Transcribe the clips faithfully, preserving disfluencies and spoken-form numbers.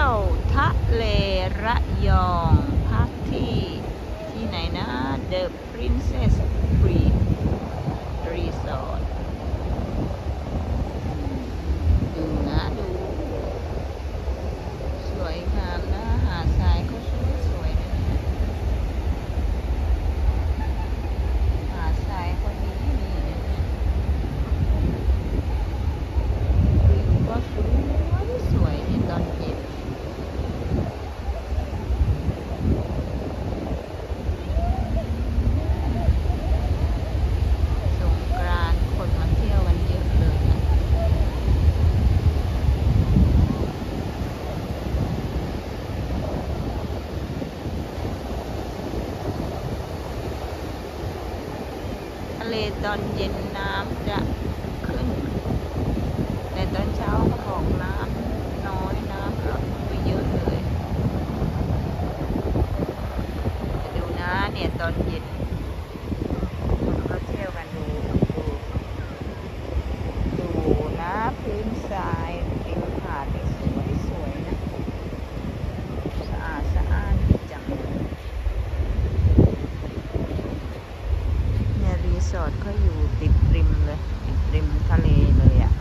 ยวทะเลระยองพักที่ที่ไหนนะ The Princess Creek Resort ดูนะดูสวยงามนะหาดทรายก็สวยสวยนะเนี่ยหาดทรายก็ดีดีนะเนี่ยวิวก็สวยสวยในตอนเย็นสงกรานต์คนมาเที่ยวกันเยอะเลยนะทะเลตอนเย็นน้ำจะขึ้นแต่ตอนเช้าเขาบอกน้ำน้อยน้ำลดไปเยอะเลยดูนะเนี่ยตอนเย็นคนก็เที่ยวกันดูดูดูนะพื้นทรายริมหาดนี่สวยสวยนะสะอาดสะอ้านดีจังเลยเนี่ยรีสอร์ทเขาอยู่ติดริมเลยติดริมทะเลเลยอ่ะ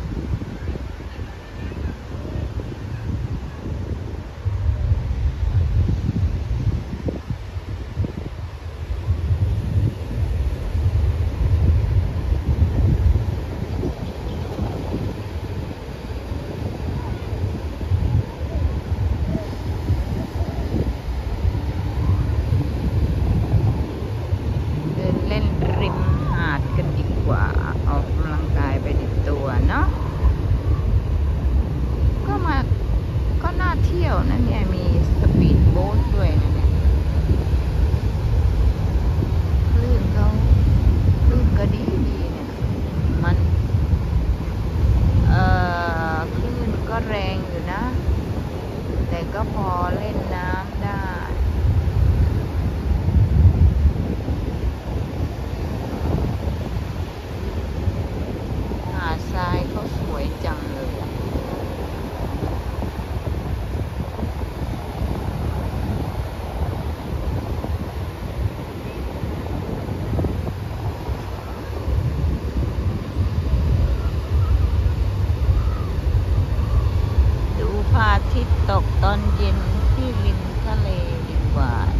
เดินเล่นริมหาดกันดีกว่าออกกำลังกายไปในตัวเนาะก็มาก็น่าเที่ยวนะเนี่ยมีสปีดโบ๊ทด้วยนะเนี่ยคลื่นเขาคลื่นก็ดีดีเนี่ยมันเอ่อคลื่นก็แรงอยู่นะแต่ก็พอเล่นน้ำได้หาดทรายเขาสวยจังเลยอะดูพระอาทิตย์ตกตอนเย็นที่ริมทะเลดีกว่า